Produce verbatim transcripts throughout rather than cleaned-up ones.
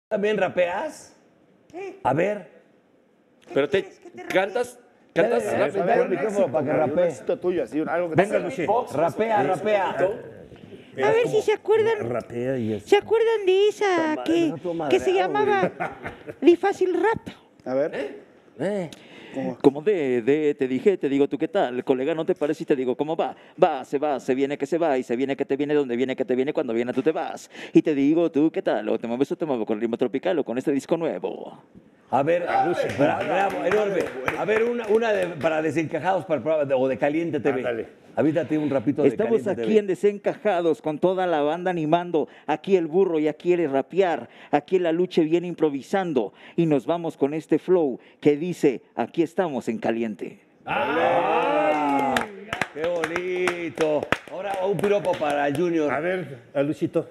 ¿También rapeas? ¿Qué? A ver. Pero te, quieres? ¿Qué te cantas, cantas Dale, rap. dale, dale el micrófono para que Un rapee. éxito tuyo, así, algo que Venga, te Luchi. Rapea, rapea. A ver si se acuerdan. Rapea y eso. ¿Se acuerdan de esa que, no todo que se madreado, llamaba Di Fácil Rap? A ver. Eh. Como de, de, te dije, te digo, ¿tú qué tal? Colega, ¿no te parece? Y te digo, ¿cómo va? Va, se va, se viene que se va, y se viene que te viene, donde viene que te viene, cuando viene tú te vas. Y te digo, ¿tú qué tal? O te mueves o te muevo con el ritmo tropical o con este disco nuevo. A ver, bra- bravo, enorme. A ver, una, una de- para desencajados para el programa de- o de Caliente T V. Ándale. Avítate un rapito de Estamos Caliente aquí T V. en Desencajados con toda la banda animando. Aquí el burro ya quiere rapear. Aquí la lucha viene improvisando. Y nos vamos con este flow que dice, aquí estamos en Caliente. ¡Ah! ¡Qué bonito! Ahora un piropo para el Junior. A ver, a Luchito.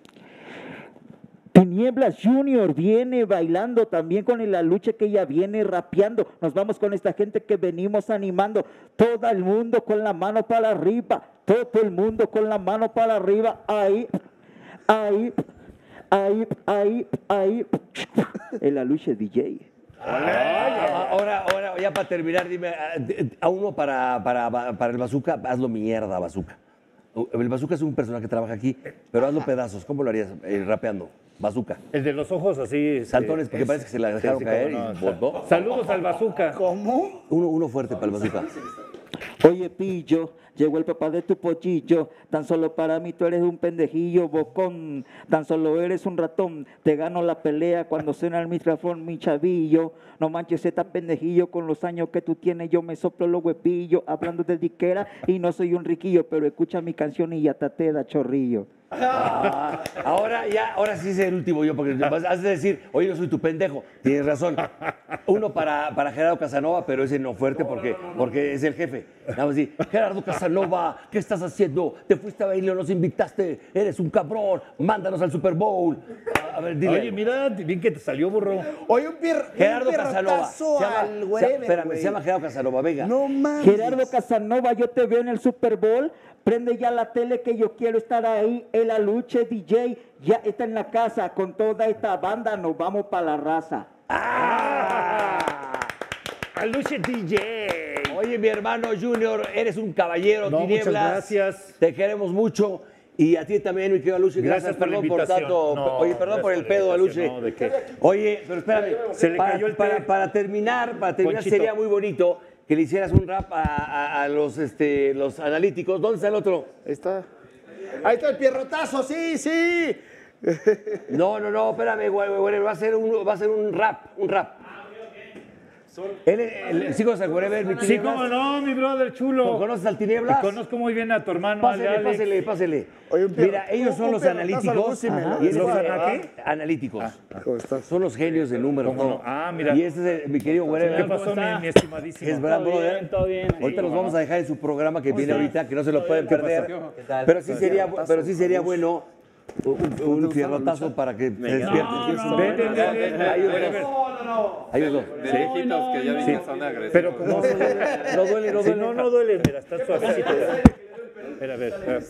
Tinieblas Junior viene bailando también con la lucha que ella viene rapeando. Nos vamos con esta gente que venimos animando. Todo el mundo con la mano para arriba. Todo el mundo con la mano para arriba. Ahí, ahí, ahí, ahí, ahí. En la lucha D J. Ah, ahora, ahora, ya para terminar, dime, a, a uno para, para, para el Bazooka, hazlo mierda, Bazooka. El Bazooka es un personaje que trabaja aquí, pero hazlo pedazos. ¿Cómo lo harías? Eh, rapeando. Bazooka. El de los ojos así. este, Saltones, porque es- parece que se la sí, dejaron sí, caer cómo no, y o sea, botó. Saludos al bazooka. ¿Cómo? Uno, uno fuerte para el Bazooka. Oye, pillo, llegó el papá de tu pochillo. Tan solo para mí tú eres un pendejillo, bocón. Tan solo eres un ratón. Te gano la pelea cuando suena el micrófono, mi chavillo. No manches, ese pendejillo con los años que tú tienes. Yo me soplo los huepillos, hablando de diquera. Y no soy un riquillo, pero escucha mi canción y ya te da chorrillo. Ah, ahora ya, ahora sí es el último yo, porque vas- has de decir, oye, yo soy tu pendejo. Tienes razón. Uno para, para Gerardo Casanova, pero ese no fuerte porque, porque es el jefe. Nada más decir, Gerardo Casanova, ¿qué estás haciendo? Te fuiste a bailar, nos invitaste, eres un cabrón, mándanos al Super Bowl. A ver, dile. Oye, mira, bien que te salió, burro. Oye, un, pier, Gerardo un Casanova. pierrotazo Se llama, al se- wherever, espérame, güey. se llama Gerardo Casanova, venga. No mames. Gerardo Casanova, yo te veo en el Super Bowl. Prende ya la tele que yo quiero estar ahí. El aluche D J ya está en la casa. Con toda esta banda nos vamos para la raza. Aluche D J. Oye, mi hermano Junior, eres un caballero, No, Tinieblas. muchas gracias. Te queremos mucho. Y a ti también, mi querido Aluche. Gracias por la perdón por invitación. tanto. No, oye, perdón gracias por el por la pedo, Aluche. invitación, no, ¿de qué? Oye, pero espérame. Se le para, cayó el té. para, para terminar, para terminar Ponchito. sería muy bonito que le hicieras un rap a, a- a los, este, los analíticos. ¿Dónde está el otro? Ahí está. Ahí está el pierrotazo, sí, sí. No, no, no, espérame, güey, güey, güey, va a ser un, va a ser un rap, un rap. Él, el, el chico de Wherever, mi Sí, Tinieblas. cómo no, mi brother chulo. ¿Conoces al Tinieblas? Conozco muy bien a tu hermano, Pásele, al Alex. pásele, pásele. Oye, un pierro- Mira, ellos un- son un los pierrotazo al analíticos. Gusi, me lo- Y ese ¿Los es el- ana qué? Analíticos. ¿Cómo estás? Son los genios del número. ¿Cómo todo. no? Ah, mira. Y este es el- mi querido ¿Qué Wherever. pasó, mi, mi estimadísimo? Es verdad, Todo brother. bien, todo bien. Ahorita Sí, los vamos a dejar en su programa que viene ahorita, que no se lo pueden ¿Qué perder. pasó? ¿Qué tal? Pero sí sería, pero sí sería bueno un, un fierrotazo para que se despierten. No, no, Ven, ven, ven, ven. Ayúdanos. Ayúdanos. De lejitos que ya vi que son agresivos. Pero como... No duele, no Sí, duele. no, no duele, mira, está suavecito. Espera, a ver, espera.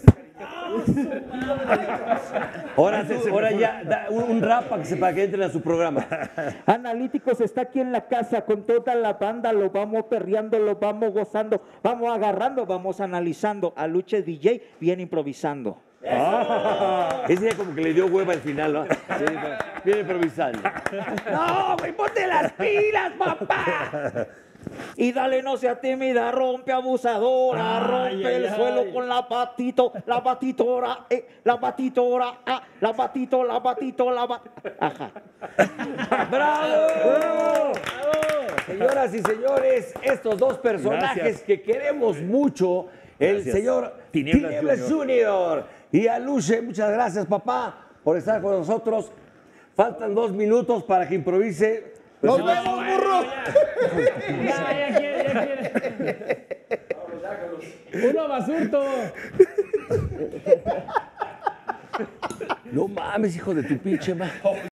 Ahora, ahora ya, da un, un rap para que, se- para que entren a su programa. Analíticos está aquí en la casa con toda la banda, lo vamos perreando, lo vamos gozando, vamos agarrando, vamos analizando. Aluche D J viene improvisando. Ese día como que le dio hueva al final, ¿no? Sí, viene improvisando. No, güey, ponte las pilas, papá. Y dale, no sea tímida, rompe abusadora, rompe ay, el ay. suelo con la patito, la batitora, eh, la batitora, ah, la batito, la batito, la bat... Ajá. ¡Bravo! Señoras y señores, estos dos personajes Gracias. que queremos mucho, el Gracias. señor Tinieblas Tinieblas Junior y Aluche, muchas gracias, papá, por estar con nosotros. Faltan dos minutos para que improvise. ¡Nos vemos, burro! Ya, ya quiere, ya quiere. Uno basurto. No mames, hijo de tu pinche madre.